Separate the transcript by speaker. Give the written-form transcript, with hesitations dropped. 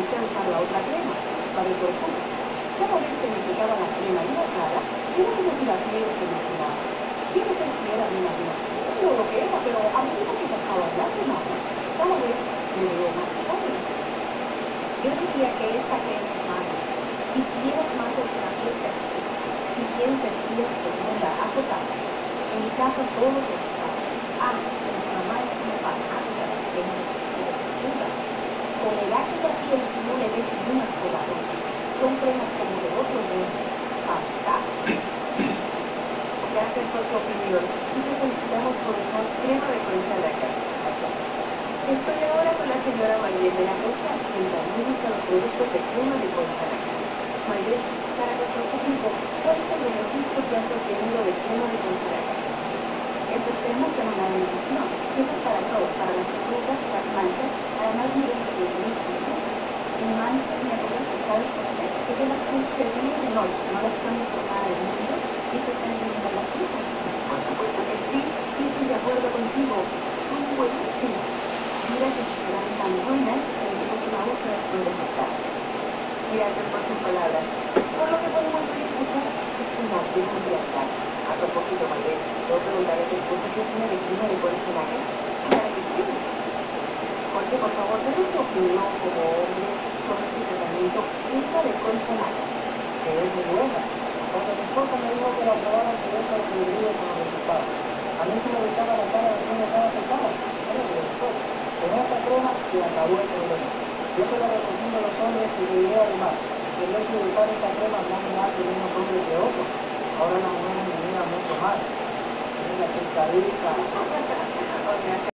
Speaker 1: comencé a usar la otra crema para el tortugas. Cada vez que me aplicaba la crema en la cara, era como si la piel se lastimaba. Yo no sé si era mi imaginación o lo que era, pero a medida que pasaban las semanas, cada vez me veo más joven.
Speaker 2: Yo diría que esta crema es mágica. Si tienes manchas en la piel, te ayuda. Si tienes estrías profundas, azotadas. En mi caso, todos los usados. Mi mamá es una fanática de la crema de tortuga. Con el acné de la piel no le des ni una sola dosis. Son cremas como de otro mundo. Fantástico.
Speaker 1: Gracias por tu opinión y te felicitamos por usar crema de concha laca. Estoy ahora con la señora Mayret de la Rosa, quien también usa los productos de crema de concha laca. Mayret, para nuestro público, ¿cuál es el beneficio que has obtenido de crema de concha laca?
Speaker 2: Estas cremas son una bendición. Sirven para todo, para las arrugas, las manchas. Además, miren que buenísimo. Sin manchas ni arrugas, ¿sabes por qué? Porque yo las uso de día y de noche. No las cambio por nada del mundo y tú también no las usas.
Speaker 1: Por supuesto que sí, y estoy de acuerdo contigo. Son buenísimas. Mira que si serán tan buenas, que nosotros una usa después de afectarse. Gracias por tus palabras. Por lo que podemos ver y escuchar, esta es una gran realidad. A propósito, Mayret, ¿puedo preguntar a tu esposa qué opina de crema de concha laca?
Speaker 2: Claro que sí.
Speaker 1: Jorge, por favor, danos tu opinión como hombre sobre este tratamiento crema de concha laca.
Speaker 3: Que es muy buena. Cuando mi esposa me dijo que la probara, que eso lo que le con los resultados. A mí se me gustaba la cara de cómo estaba afectada. Pero me gustó. Con esta crema se acabó el problema. Yo se lo recomiendo a los hombres y le diré además que el hecho de usar esta crema no me hace menos hombres que otros. Ahora las mujeres me miran mucho más. Mira qué carita.